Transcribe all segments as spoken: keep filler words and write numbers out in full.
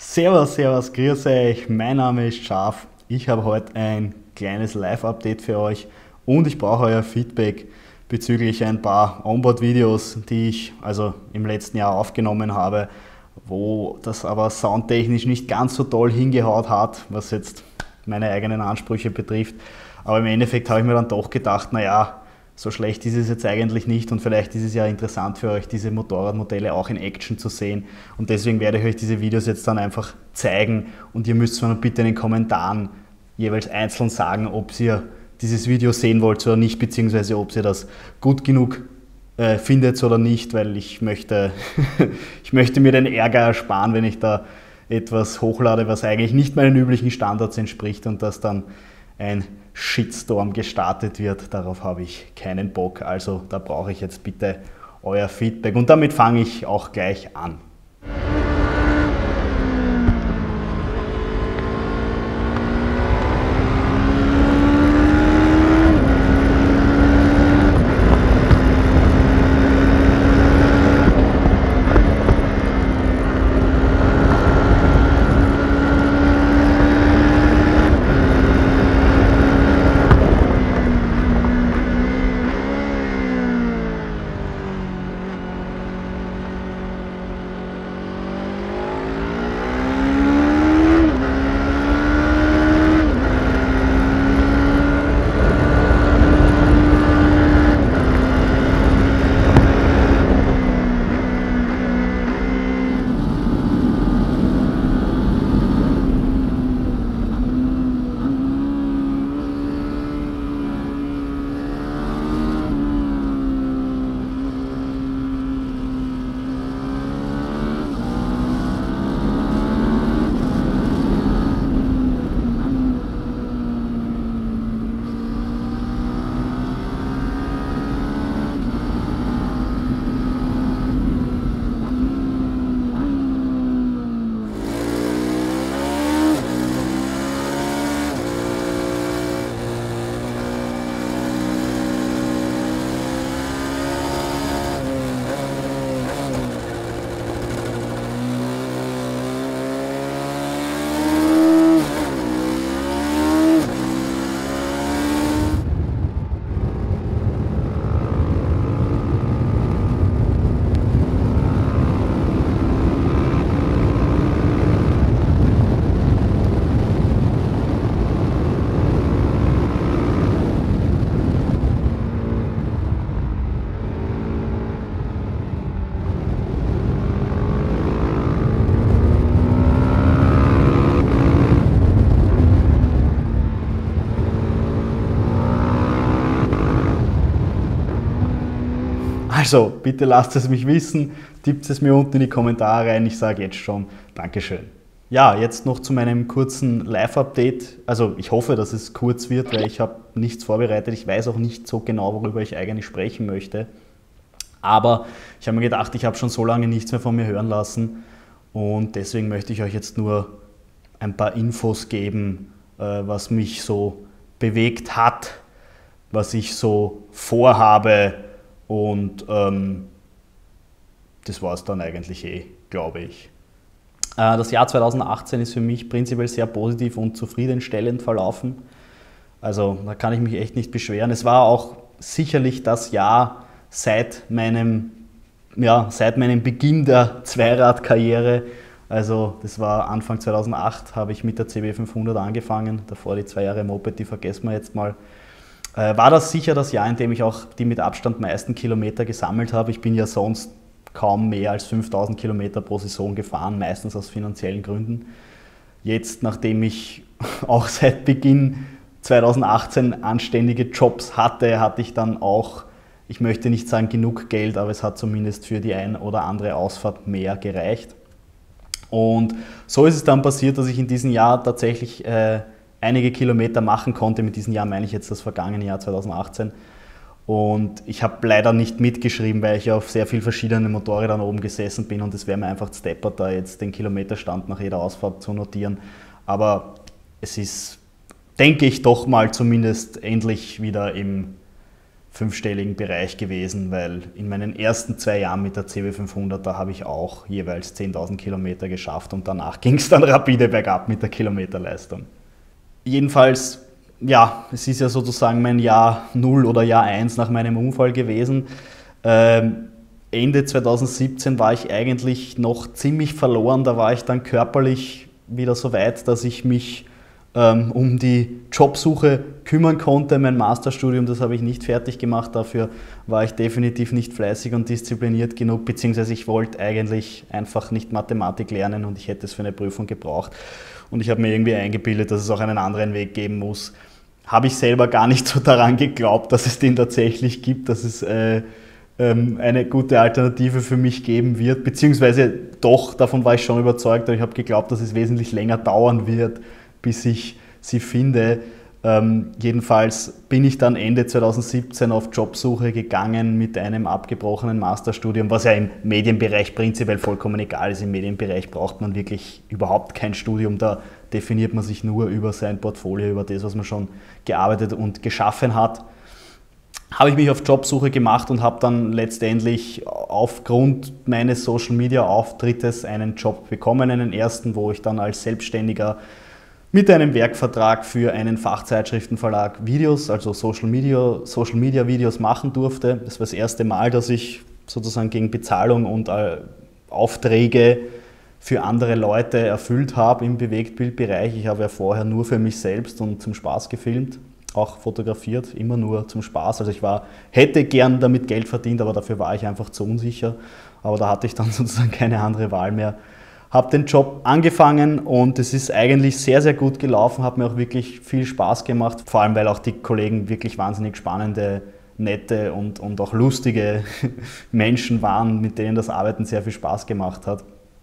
Servus, servus, grüß euch, mein Name ist Schaf. Ich habe heute ein kleines Live-Update für euch und ich brauche euer Feedback bezüglich ein paar Onboard-Videos, die ich also im letzten Jahr aufgenommen habe, wo das aber soundtechnisch nicht ganz so toll hingehaut hat, was jetzt meine eigenen Ansprüche betrifft. Aber im Endeffekt habe ich mir dann doch gedacht, naja, so schlecht ist es jetzt eigentlich nicht und vielleicht ist es ja interessant für euch, diese Motorradmodelle auch in Action zu sehen. Und deswegen werde ich euch diese Videos jetzt dann einfach zeigen und ihr müsst mir bitte in den Kommentaren jeweils einzeln sagen, ob ihr dieses Video sehen wollt oder nicht, beziehungsweise ob ihr das gut genug äh, findet oder nicht, weil ich möchte, ich möchte mir den Ärger ersparen, wenn ich da etwas hochlade, was eigentlich nicht meinen üblichen Standards entspricht und das dann ein Shitstorm gestartet wird. Darauf habe ich keinen Bock, also da brauche ich jetzt bitte euer Feedback und damit fange ich auch gleich an. Also, bitte lasst es mich wissen, tippt es mir unten in die Kommentare rein, ich sage jetzt schon Dankeschön. Ja, jetzt noch zu meinem kurzen Live-Update. Also ich hoffe, dass es kurz wird, weil ich habe nichts vorbereitet. Ich weiß auch nicht so genau, worüber ich eigentlich sprechen möchte. Aber ich habe mir gedacht, ich habe schon so lange nichts mehr von mir hören lassen und deswegen möchte ich euch jetzt nur ein paar Infos geben, was mich so bewegt hat, was ich so vorhabe. Und ähm, das war es dann eigentlich eh, glaube ich. Äh, das Jahr zweitausendachtzehn ist für mich prinzipiell sehr positiv und zufriedenstellend verlaufen. Also da kann ich mich echt nicht beschweren. Es war auch sicherlich das Jahr seit meinem, ja, seit meinem Beginn der Zweiradkarriere. Also das war Anfang zweitausendacht, habe ich mit der C B fünfhundert angefangen. Davor die zwei Jahre Moped, die vergessen wir jetzt mal. War das sicher das Jahr, in dem ich auch die mit Abstand meisten Kilometer gesammelt habe. Ich bin ja sonst kaum mehr als fünftausend Kilometer pro Saison gefahren, meistens aus finanziellen Gründen. Jetzt, nachdem ich auch seit Beginn zweitausendachtzehn anständige Jobs hatte, hatte ich dann auch, ich möchte nicht sagen genug Geld, aber es hat zumindest für die ein oder andere Ausfahrt mehr gereicht. Und so ist es dann passiert, dass ich in diesem Jahr tatsächlich äh, einige Kilometer machen konnte. Mit diesem Jahr meine ich jetzt das vergangene Jahr zweitausendachtzehn. Und ich habe leider nicht mitgeschrieben, weil ich auf sehr vielen verschiedenen Motorrädern oben gesessen bin und es wäre mir einfach steppert, da jetzt den Kilometerstand nach jeder Ausfahrt zu notieren. Aber es ist, denke ich, doch mal zumindest endlich wieder im fünfstelligen Bereich gewesen, weil in meinen ersten zwei Jahren mit der C B fünfhundert, da habe ich auch jeweils zehntausend Kilometer geschafft und danach ging es dann rapide bergab mit der Kilometerleistung. Jedenfalls, ja, es ist ja sozusagen mein Jahr null oder Jahr eins nach meinem Unfall gewesen. Ähm, Ende zweitausendsiebzehn war ich eigentlich noch ziemlich verloren, da war ich dann körperlich wieder so weit, dass ich mich ähm, um die Jobsuche kümmern konnte. Mein Masterstudium, das habe ich nicht fertig gemacht, dafür war ich definitiv nicht fleißig und diszipliniert genug, beziehungsweise ich wollte eigentlich einfach nicht Mathematik lernen und ich hätte es für eine Prüfung gebraucht. Und ich habe mir irgendwie eingebildet, dass es auch einen anderen Weg geben muss. Habe ich selber gar nicht so daran geglaubt, dass es den tatsächlich gibt, dass es äh, ähm, eine gute Alternative für mich geben wird, beziehungsweise doch, davon war ich schon überzeugt, aber ich habe geglaubt, dass es wesentlich länger dauern wird, bis ich sie finde. Ähm, jedenfalls bin ich dann Ende zweitausendsiebzehn auf Jobsuche gegangen mit einem abgebrochenen Masterstudium, was ja im Medienbereich prinzipiell vollkommen egal ist. Im Medienbereich braucht man wirklich überhaupt kein Studium, da definiert man sich nur über sein Portfolio, über das, was man schon gearbeitet und geschaffen hat. Habe ich mich auf Jobsuche gemacht und habe dann letztendlich aufgrund meines Social-Media-Auftrittes einen Job bekommen, einen ersten, wo ich dann als Selbstständiger mit einem Werkvertrag für einen Fachzeitschriftenverlag Videos, also Social Media, Social Media Videos machen durfte. Das war das erste Mal, dass ich sozusagen gegen Bezahlung und äh, Aufträge für andere Leute erfüllt habe im Bewegtbildbereich. Ich habe ja vorher nur für mich selbst und zum Spaß gefilmt, auch fotografiert, immer nur zum Spaß. Also ich war, hätte gern damit Geld verdient, aber dafür war ich einfach zu unsicher. Aber da hatte ich dann sozusagen keine andere Wahl mehr. Habe den Job angefangen und es ist eigentlich sehr, sehr gut gelaufen, hat mir auch wirklich viel Spaß gemacht, vor allem weil auch die Kollegen wirklich wahnsinnig spannende, nette und, und auch lustige Menschen waren, mit denen das Arbeiten sehr viel Spaß gemacht hat.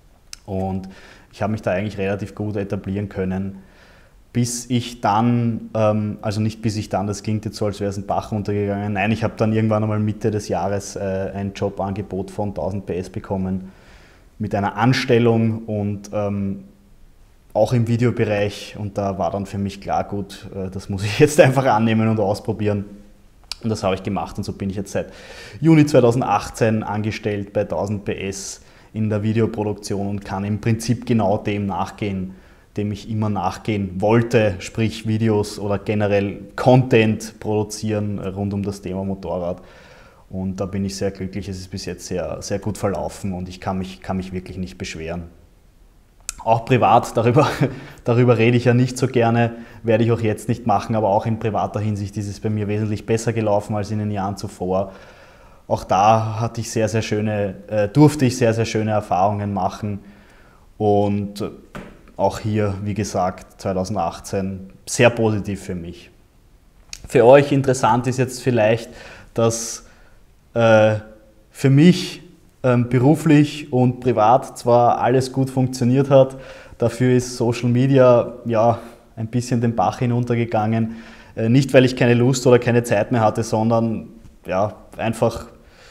Und ich habe mich da eigentlich relativ gut etablieren können, bis ich dann, ähm, also nicht bis ich dann, das klingt jetzt so, als wäre es ein Bach runtergegangen, nein, ich habe dann irgendwann einmal Mitte des Jahres äh, ein Jobangebot von tausend P S bekommen, mit einer Anstellung und ähm, auch im Videobereich, und da war dann für mich klar, gut, äh, das muss ich jetzt einfach annehmen und ausprobieren, und das habe ich gemacht und so bin ich jetzt seit Juni zweitausendachtzehn angestellt bei tausend P S in der Videoproduktion und kann im Prinzip genau dem nachgehen, dem ich immer nachgehen wollte, sprich Videos oder generell Content produzieren rund um das Thema Motorrad. Und da bin ich sehr glücklich, es ist bis jetzt sehr, sehr gut verlaufen und ich kann mich, kann mich wirklich nicht beschweren. Auch privat, darüber, darüber rede ich ja nicht so gerne, werde ich auch jetzt nicht machen, aber auch in privater Hinsicht ist es bei mir wesentlich besser gelaufen als in den Jahren zuvor. Auch da hatte ich sehr, sehr schöne, äh, durfte ich sehr, sehr schöne Erfahrungen machen und auch hier, wie gesagt, zweitausendachtzehn sehr positiv für mich. Für euch interessant ist jetzt vielleicht, dass äh, für mich ähm, beruflich und privat zwar alles gut funktioniert hat, dafür ist Social Media ja ein bisschen den Bach hinuntergegangen. Äh, nicht, weil ich keine Lust oder keine Zeit mehr hatte, sondern ja, einfach,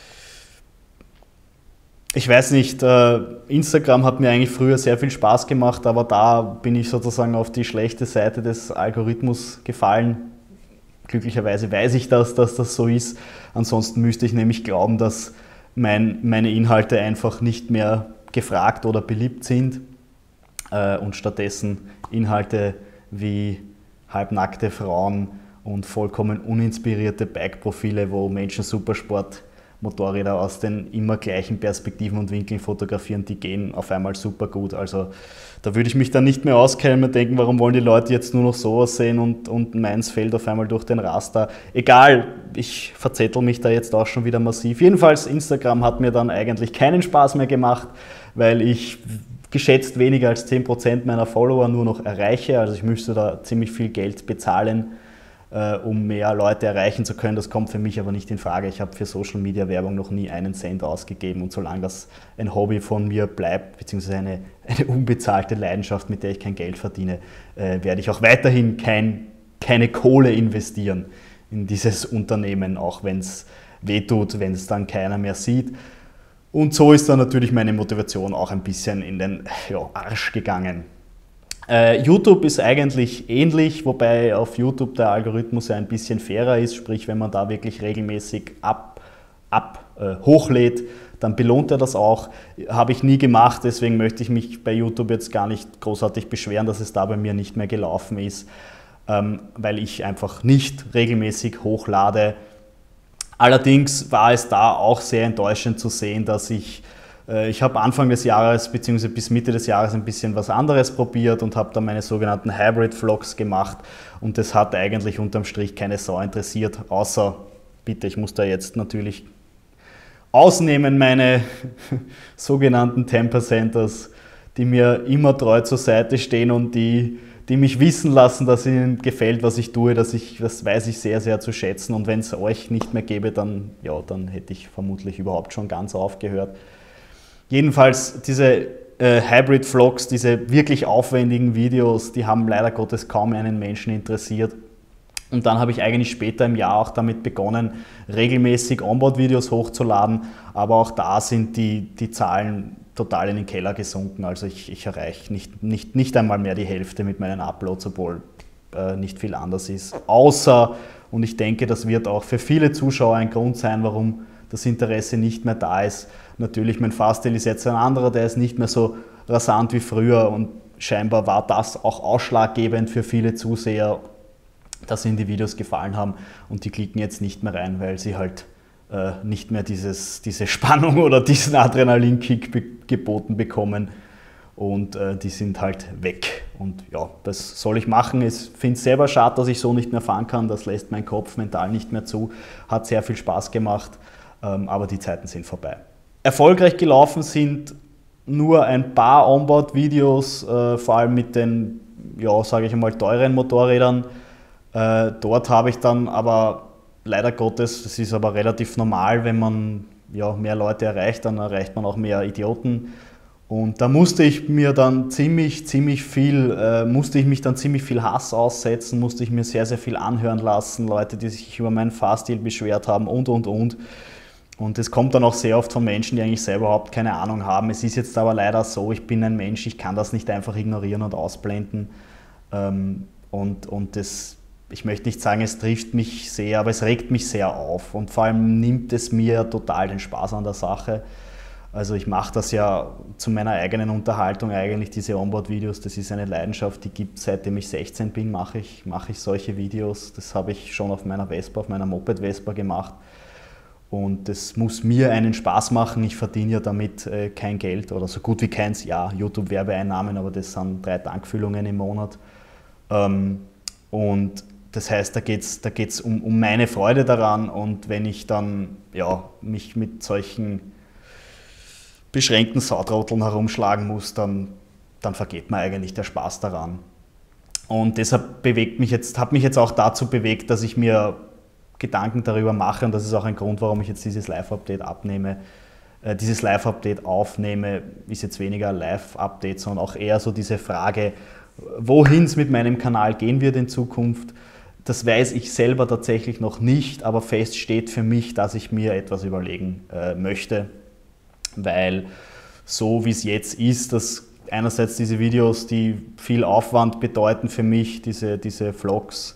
ich weiß nicht, äh, Instagram hat mir eigentlich früher sehr viel Spaß gemacht, aber da bin ich sozusagen auf die schlechte Seite des Algorithmus gefallen. Glücklicherweise weiß ich das, dass das so ist. Ansonsten müsste ich nämlich glauben, dass mein, meine Inhalte einfach nicht mehr gefragt oder beliebt sind äh, und stattdessen Inhalte wie halbnackte Frauen und vollkommen uninspirierte Bike-Profile, wo Menschen Supersport-Motorräder aus den immer gleichen Perspektiven und Winkeln fotografieren, die gehen auf einmal super gut. Also da würde ich mich dann nicht mehr auskennen und denken, warum wollen die Leute jetzt nur noch sowas sehen und, und meins fällt auf einmal durch den Raster. Egal, ich verzettel mich da jetzt auch schon wieder massiv. Jedenfalls, Instagram hat mir dann eigentlich keinen Spaß mehr gemacht, weil ich geschätzt weniger als zehn Prozent meiner Follower nur noch erreiche. Also ich müsste da ziemlich viel Geld bezahlen, äh, um mehr Leute erreichen zu können. Das kommt für mich aber nicht in Frage. Ich habe für Social Media Werbung noch nie einen Cent ausgegeben und solange das ein Hobby von mir bleibt, beziehungsweise eine, eine unbezahlte Leidenschaft, mit der ich kein Geld verdiene, äh, werde ich auch weiterhin kein, keine Kohle investieren in dieses Unternehmen, auch wenn es wehtut, wenn es dann keiner mehr sieht. Und so ist dann natürlich meine Motivation auch ein bisschen in den ja, Arsch gegangen. Äh, YouTube ist eigentlich ähnlich, wobei auf YouTube der Algorithmus ja ein bisschen fairer ist, sprich wenn man da wirklich regelmäßig ab, ab äh, hochlädt, dann belohnt er das auch. Habe ich nie gemacht, deswegen möchte ich mich bei YouTube jetzt gar nicht großartig beschweren, dass es da bei mir nicht mehr gelaufen ist, ähm, weil ich einfach nicht regelmäßig hochlade. Allerdings war es da auch sehr enttäuschend zu sehen, dass ich Ich habe Anfang des Jahres bzw. bis Mitte des Jahres ein bisschen was anderes probiert und habe dann meine sogenannten Hybrid-Vlogs gemacht und das hat eigentlich unterm Strich keine Sau interessiert, außer, bitte, ich muss da jetzt natürlich ausnehmen, meine sogenannten zehn Percenters, die mir immer treu zur Seite stehen und die, die mich wissen lassen, dass ihnen gefällt, was ich tue, dass ich, das weiß ich sehr, sehr zu schätzen und wenn es euch nicht mehr gäbe, dann, ja, dann hätte ich vermutlich überhaupt schon ganz aufgehört. Jedenfalls diese äh, Hybrid-Vlogs, diese wirklich aufwendigen Videos, die haben leider Gottes kaum einen Menschen interessiert. Und dann habe ich eigentlich später im Jahr auch damit begonnen, regelmäßig Onboard-Videos hochzuladen, aber auch da sind die, die Zahlen total in den Keller gesunken. Also ich, ich erreiche nicht, nicht, nicht einmal mehr die Hälfte mit meinen Uploads, obwohl äh, nicht viel anders ist. Außer, und ich denke, das wird auch für viele Zuschauer ein Grund sein, warum das Interesse nicht mehr da ist. Natürlich, mein Fahrstil ist jetzt ein anderer, der ist nicht mehr so rasant wie früher und scheinbar war das auch ausschlaggebend für viele Zuseher, dass ihnen die Videos gefallen haben und die klicken jetzt nicht mehr rein, weil sie halt äh, nicht mehr dieses, diese Spannung oder diesen Adrenalinkick be geboten bekommen und äh, die sind halt weg. Und ja, das soll ich machen. Ich finde es selber schade, dass ich so nicht mehr fahren kann, das lässt mein Kopf mental nicht mehr zu, hat sehr viel Spaß gemacht, ähm, aber die Zeiten sind vorbei. Erfolgreich gelaufen sind nur ein paar Onboard-Videos, äh, vor allem mit den, ja, sage ich einmal, teuren Motorrädern. Äh, dort habe ich dann aber leider Gottes, das ist aber relativ normal, wenn man ja, mehr Leute erreicht, dann erreicht man auch mehr Idioten. Und da musste ich mir dann ziemlich, ziemlich viel, äh, musste ich mich dann ziemlich viel Hass aussetzen, musste ich mir sehr, sehr viel anhören lassen, Leute, die sich über meinen Fahrstil beschwert haben und, und, und. Und es kommt dann auch sehr oft von Menschen, die eigentlich selber überhaupt keine Ahnung haben. Es ist jetzt aber leider so, ich bin ein Mensch, ich kann das nicht einfach ignorieren und ausblenden. Und, und das, ich möchte nicht sagen, es trifft mich sehr, aber es regt mich sehr auf. Und vor allem nimmt es mir total den Spaß an der Sache. Also ich mache das ja zu meiner eigenen Unterhaltung eigentlich, diese Onboard-Videos. Das ist eine Leidenschaft, die gibt es seitdem ich sechzehn bin, mache ich, mache ich solche Videos. Das habe ich schon auf meiner Vespa, auf meiner Moped-Vespa gemacht. Und das muss mir einen Spaß machen. Ich verdiene ja damit äh, kein Geld oder so gut wie keins. Ja, YouTube-Werbeeinnahmen, aber das sind drei Tankfüllungen im Monat. Ähm, und das heißt, da geht es da geht's um, um meine Freude daran. Und wenn ich dann ja, mich mit solchen beschränkten Sautrotteln herumschlagen muss, dann, dann vergeht mir eigentlich der Spaß daran. Und deshalb bewegt mich jetzt, hat mich jetzt auch dazu bewegt, dass ich mir Gedanken darüber mache, und das ist auch ein Grund, warum ich jetzt dieses Live-Update abnehme, äh, dieses Live-Update aufnehme, ist jetzt weniger ein Live-Update, sondern auch eher so diese Frage, wohin es mit meinem Kanal gehen wird in Zukunft. Das weiß ich selber tatsächlich noch nicht, aber fest steht für mich, dass ich mir etwas überlegen äh, möchte, weil so wie es jetzt ist, dass einerseits diese Videos, die viel Aufwand bedeuten für mich, diese, diese Vlogs,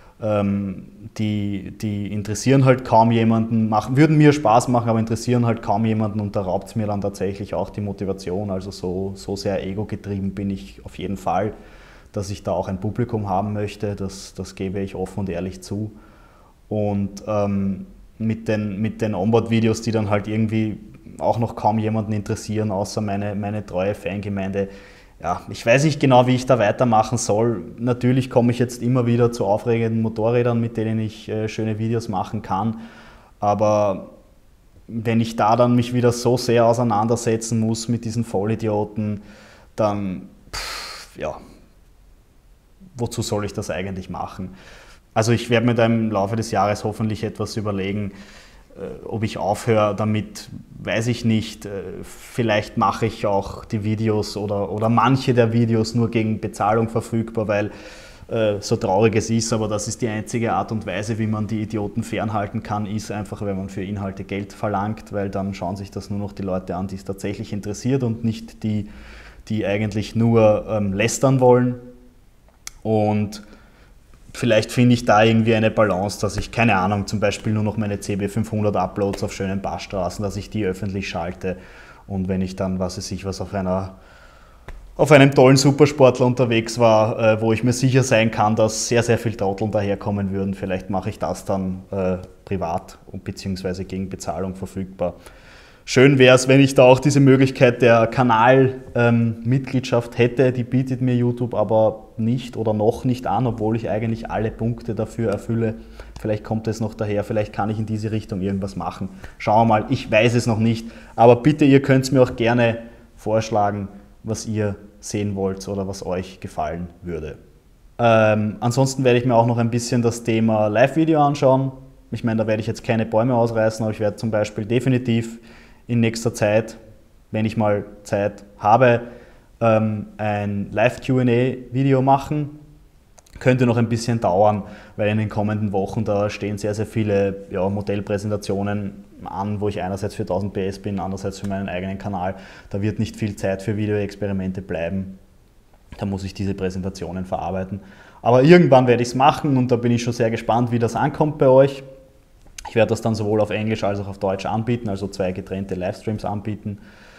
Die, die interessieren halt kaum jemanden, machen, würden mir Spaß machen, aber interessieren halt kaum jemanden und da raubt es mir dann tatsächlich auch die Motivation. Also so, so sehr ego-getrieben bin ich auf jeden Fall, dass ich da auch ein Publikum haben möchte, das, das gebe ich offen und ehrlich zu. Und ähm, mit den, mit den Onboard-Videos, die dann halt irgendwie auch noch kaum jemanden interessieren, außer meine, meine treue Fangemeinde, ja, ich weiß nicht genau, wie ich da weitermachen soll. Natürlich komme ich jetzt immer wieder zu aufregenden Motorrädern, mit denen ich äh, schöne Videos machen kann. Aber wenn ich da dann mich wieder so sehr auseinandersetzen muss mit diesen Vollidioten, dann, pff, ja, wozu soll ich das eigentlich machen? Also ich werde mir da im Laufe des Jahres hoffentlich etwas überlegen, ob ich aufhöre damit, weiß ich nicht. Vielleicht mache ich auch die Videos oder, oder manche der Videos nur gegen Bezahlung verfügbar, weil äh, so traurig es ist, aber das ist die einzige Art und Weise, wie man die Idioten fernhalten kann, ist einfach, wenn man für Inhalte Geld verlangt, weil dann schauen sich das nur noch die Leute an, die es tatsächlich interessiert und nicht die, die eigentlich nur ähm, lästern wollen. Und vielleicht finde ich da irgendwie eine Balance, dass ich, keine Ahnung, zum Beispiel nur noch meine C B fünfhundert Uploads auf schönen Passstraßen, dass ich die öffentlich schalte. Und wenn ich dann, was weiß ich, was auf einer auf einem tollen Supersportler unterwegs war, äh, wo ich mir sicher sein kann, dass sehr, sehr viel Trotteln daherkommen würden, vielleicht mache ich das dann äh, privat und beziehungsweise gegen Bezahlung verfügbar. Schön wäre es, wenn ich da auch diese Möglichkeit der Kanalmitgliedschaft ähm, hätte, die bietet mir YouTube aber nicht oder noch nicht an, obwohl ich eigentlich alle Punkte dafür erfülle. Vielleicht kommt es noch daher, vielleicht kann ich in diese Richtung irgendwas machen. Schauen wir mal, ich weiß es noch nicht, aber bitte, ihr könnt es mir auch gerne vorschlagen, was ihr sehen wollt oder was euch gefallen würde. Ähm, ansonsten werde ich mir auch noch ein bisschen das Thema Live-Video anschauen. Ich meine, da werde ich jetzt keine Bäume ausreißen, aber ich werde zum Beispiel definitiv in nächster Zeit, wenn ich mal Zeit habe, ähm, ein Live-Q and A-Video machen. Könnte noch ein bisschen dauern, weil in den kommenden Wochen da stehen sehr, sehr viele ja, Modellpräsentationen an, wo ich einerseits für tausend P S bin, andererseits für meinen eigenen Kanal. Da wird nicht viel Zeit für Videoexperimente bleiben. Da muss ich diese Präsentationen verarbeiten. Aber irgendwann werde ich es machen und da bin ich schon sehr gespannt, wie das ankommt bei euch. Ich werde das dann sowohl auf Englisch als auch auf Deutsch anbieten, also zwei getrennte Livestreams anbieten.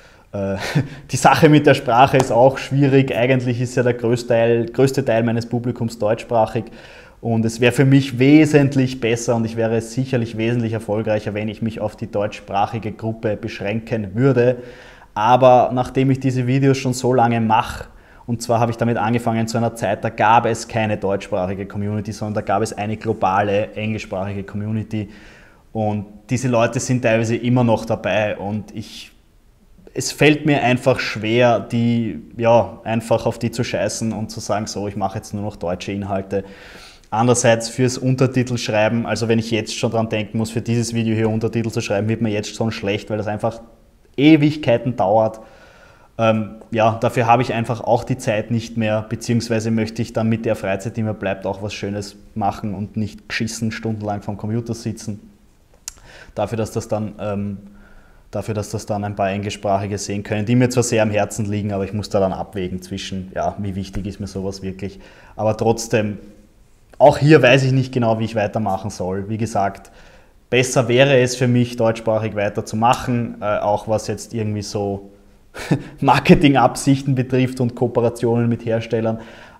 Die Sache mit der Sprache ist auch schwierig. Eigentlich ist ja der größte Teil, größte Teil meines Publikums deutschsprachig und es wäre für mich wesentlich besser und ich wäre sicherlich wesentlich erfolgreicher, wenn ich mich auf die deutschsprachige Gruppe beschränken würde. Aber nachdem ich diese Videos schon so lange mache, und zwar habe ich damit angefangen zu einer Zeit, da gab es keine deutschsprachige Community, sondern da gab es eine globale englischsprachige Community und diese Leute sind teilweise immer noch dabei und ich Es fällt mir einfach schwer, die, ja, einfach auf die zu scheißen und zu sagen, so, ich mache jetzt nur noch deutsche Inhalte. Andererseits fürs Untertitelschreiben, also wenn ich jetzt schon dran denken muss, für dieses Video hier Untertitel zu schreiben, wird mir jetzt schon schlecht, weil das einfach Ewigkeiten dauert. Ähm, ja, dafür habe ich einfach auch die Zeit nicht mehr, beziehungsweise möchte ich dann mit der Freizeit, die mir bleibt, auch was Schönes machen und nicht geschissen stundenlang vom Computer sitzen. Dafür, dass das dann... Ähm, Dafür, dass das dann ein paar Englischsprachige sehen können, die mir zwar sehr am Herzen liegen, aber ich muss da dann abwägen zwischen, ja, wie wichtig ist mir sowas wirklich. Aber trotzdem, auch hier weiß ich nicht genau, wie ich weitermachen soll. Wie gesagt, besser wäre es für mich, deutschsprachig weiterzumachen, äh, auch was jetzt irgendwie so Marketingabsichten betrifft und Kooperationen mit Herstellern.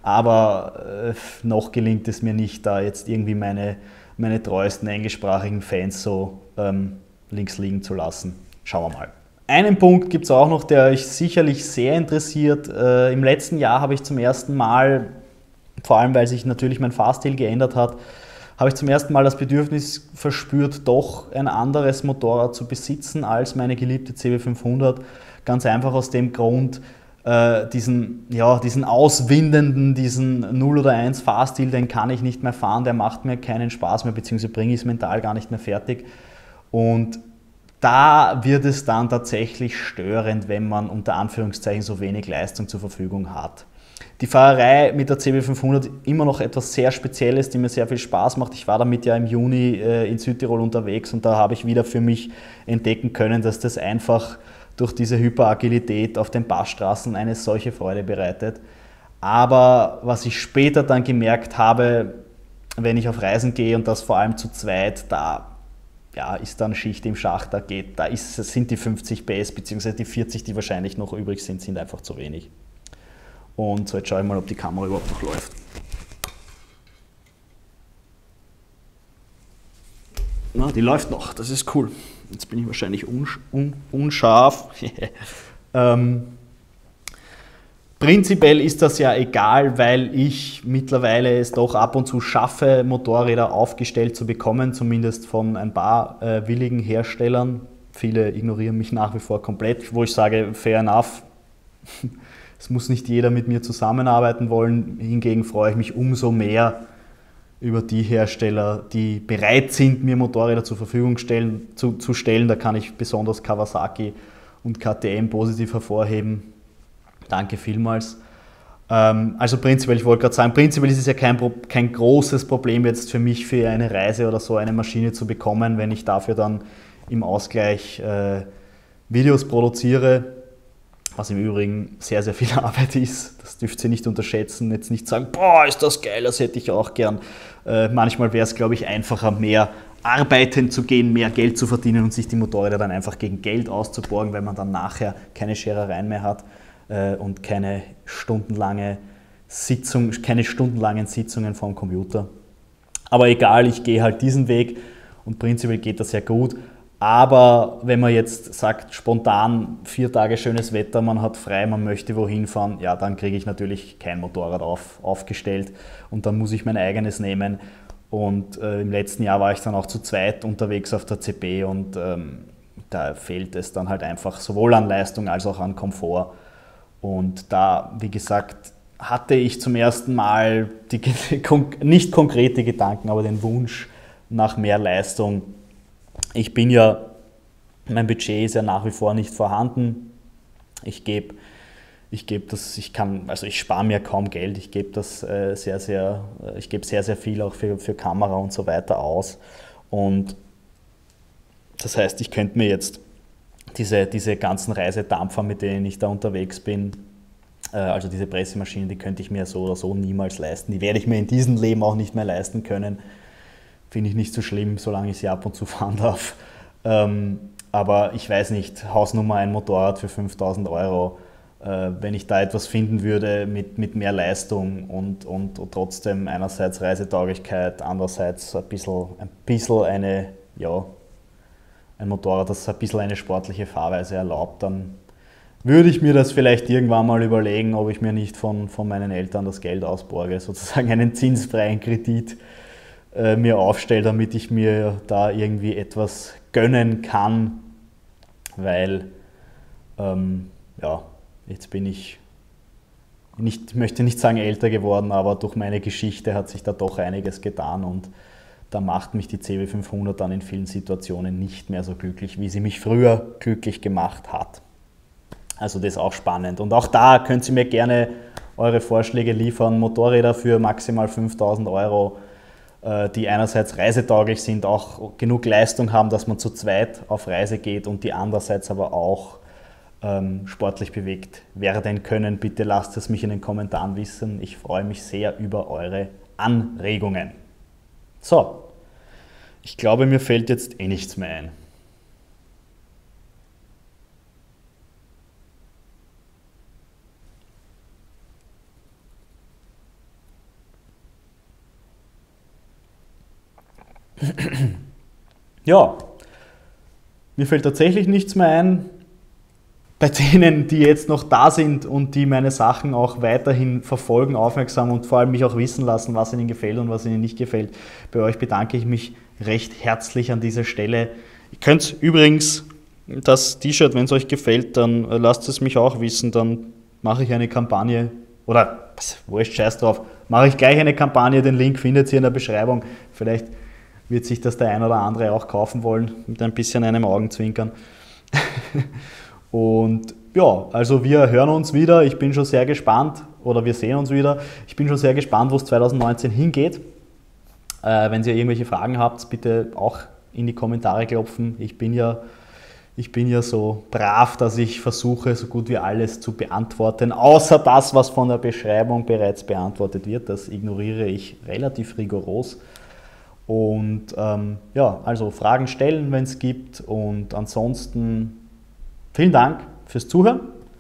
Aber äh, noch gelingt es mir nicht, da jetzt irgendwie meine, meine treuesten englischsprachigen Fans so ähm, links liegen zu lassen. Schauen wir mal. Einen Punkt gibt es auch noch, der euch sicherlich sehr interessiert. Äh, Im letzten Jahr habe ich zum ersten Mal, vor allem weil sich natürlich mein Fahrstil geändert hat, habe ich zum ersten Mal das Bedürfnis verspürt, doch ein anderes Motorrad zu besitzen als meine geliebte C B fünfhundert. Ganz einfach aus dem Grund, äh, diesen, ja, diesen auswindenden, diesen null oder eins Fahrstil, den kann ich nicht mehr fahren, der macht mir keinen Spaß mehr, beziehungsweise bringe ich es mental gar nicht mehr fertig. Und da wird es dann tatsächlich störend, wenn man unter Anführungszeichen so wenig Leistung zur Verfügung hat. Die Fahrerei mit der C B fünfhundert immer noch etwas sehr Spezielles, die mir sehr viel Spaß macht. Ich war damit ja im Juni äh, in Südtirol unterwegs und da habe ich wieder für mich entdecken können, dass das einfach durch diese Hyperagilität auf den Passstraßen eine solche Freude bereitet. Aber was ich später dann gemerkt habe, wenn ich auf Reisen gehe und das vor allem zu zweit, da ja, ist dann Schicht im Schacht, da, geht, da ist, sind die fünfzig P S bzw. die vierzig, die wahrscheinlich noch übrig sind, sind einfach zu wenig. Und so, jetzt schaue ich mal, ob die Kamera überhaupt noch läuft. Na, die läuft noch, das ist cool. Jetzt bin ich wahrscheinlich unsch un unscharf. ähm, Prinzipiell ist das ja egal, weil ich mittlerweile es doch ab und zu schaffe, Motorräder aufgestellt zu bekommen, zumindest von ein paar äh, willigen Herstellern. Viele ignorieren mich nach wie vor komplett, wo ich sage, fair enough. Es muss nicht jeder mit mir zusammenarbeiten wollen. Hingegen freue ich mich umso mehr über die Hersteller, die bereit sind, mir Motorräder zur Verfügung stellen, zu, zu stellen. Da kann ich besonders Kawasaki und K T M positiv hervorheben. Danke vielmals. Ähm, also prinzipiell, ich wollte gerade sagen, prinzipiell ist es ja kein, kein großes Problem jetzt für mich, für eine Reise oder so eine Maschine zu bekommen, wenn ich dafür dann im Ausgleich äh, Videos produziere. was im Übrigen sehr, sehr viel Arbeit ist. Das dürft ihr nicht unterschätzen. Jetzt nicht sagen, boah, ist das geil, das hätte ich auch gern. Äh, manchmal wäre es, glaube ich, einfacher, mehr arbeiten zu gehen, mehr Geld zu verdienen und sich die Motorräder dann einfach gegen Geld auszuborgen, weil man dann nachher keine Scherereien mehr hat äh, und keine stundenlange Sitzung, keine stundenlangen Sitzungen vom Computer. Aber egal, ich gehe halt diesen Weg und prinzipiell geht das sehr gut. Aber wenn man jetzt sagt, spontan vier Tage schönes Wetter, man hat frei, man möchte wohin fahren, ja, dann kriege ich natürlich kein Motorrad auf, aufgestellt und dann muss ich mein eigenes nehmen. Und äh, im letzten Jahr war ich dann auch zu zweit unterwegs auf der C P und ähm, da fehlt es dann halt einfach sowohl an Leistung als auch an Komfort. Und da, wie gesagt, hatte ich zum ersten Mal die, nicht konkrete Gedanken, aber den Wunsch nach mehr Leistung. Ich bin ja, mein Budget ist ja nach wie vor nicht vorhanden. Ich gebe, ich gebe das, ich kann, also ich spare mir kaum Geld. Ich gebe das äh, sehr, sehr, ich gebe sehr, sehr viel auch für, für Kamera und so weiter aus. Und das heißt, ich könnte mir jetzt diese, diese ganzen Reisedampfer, mit denen ich da unterwegs bin, äh, also diese Pressemaschinen, die könnte ich mir so oder so niemals leisten. Die werde ich mir in diesem Leben auch nicht mehr leisten können. Finde ich nicht so schlimm, solange ich sie ab und zu fahren darf. Ähm, aber ich weiß nicht, Hausnummer ein Motorrad für fünftausend Euro, äh, wenn ich da etwas finden würde mit, mit mehr Leistung und, und, und trotzdem einerseits Reisetauglichkeit, andererseits ein bisschen, ein bisschen eine, ja, ein Motorrad, das ein bisschen eine sportliche Fahrweise erlaubt, dann würde ich mir das vielleicht irgendwann mal überlegen, ob ich mir nicht von, von meinen Eltern das Geld ausborge, sozusagen einen zinsfreien Kredit mir aufstelle, damit ich mir da irgendwie etwas gönnen kann, weil ähm, ja, jetzt bin ich, nicht, ich möchte nicht sagen älter geworden, aber durch meine Geschichte hat sich da doch einiges getan und da macht mich die C B fünfhundert dann in vielen Situationen nicht mehr so glücklich, wie sie mich früher glücklich gemacht hat. Also das ist auch spannend und auch da könnt ihr mir gerne eure Vorschläge liefern, Motorräder für maximal fünftausend Euro, die einerseits reisetauglich sind, auch genug Leistung haben, dass man zu zweit auf Reise geht und die andererseits aber auch ähm, sportlich bewegt werden können. Bitte lasst es mich in den Kommentaren wissen. Ich freue mich sehr über eure Anregungen. So, ich glaube, mir fällt jetzt eh nichts mehr ein. Ja, mir fällt tatsächlich nichts mehr ein. Bei denen, die jetzt noch da sind und die meine Sachen auch weiterhin verfolgen, aufmerksam und vor allem mich auch wissen lassen, was ihnen gefällt und was ihnen nicht gefällt, bei euch bedanke ich mich recht herzlich an dieser Stelle. Ihr könnt übrigens das T-Shirt, wenn es euch gefällt, dann lasst es mich auch wissen, dann mache ich eine Kampagne oder, wurscht, scheiß drauf, mache ich gleich eine Kampagne, den Link findet ihr in der Beschreibung. Vielleicht wird sich das der ein oder andere auch kaufen wollen, mit ein bisschen einem Augenzwinkern. Und ja, also wir hören uns wieder. Ich bin schon sehr gespannt, oder wir sehen uns wieder. Ich bin schon sehr gespannt, wo es zwanzig neunzehn hingeht. Äh, wenn ihr irgendwelche Fragen habt, bitte auch in die Kommentare klopfen. Ich bin ja, ich bin ja so brav, dass ich versuche, so gut wie alles zu beantworten, außer das, was von der Beschreibung bereits beantwortet wird. Das ignoriere ich relativ rigoros. Und ähm, ja, also Fragen stellen, wenn es gibt. Und ansonsten vielen Dank fürs Zuhören.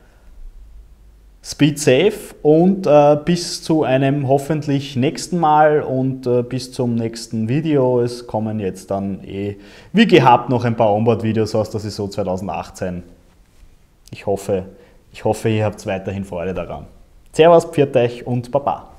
Speed safe und äh, bis zu einem hoffentlich nächsten Mal und äh, bis zum nächsten Video. Es kommen jetzt dann eh wie gehabt noch ein paar Onboard-Videos aus der Saison zwanzig achtzehn. Ich hoffe, ich hoffe, ihr habt weiterhin Freude daran. Servus, pfiat euch und Baba.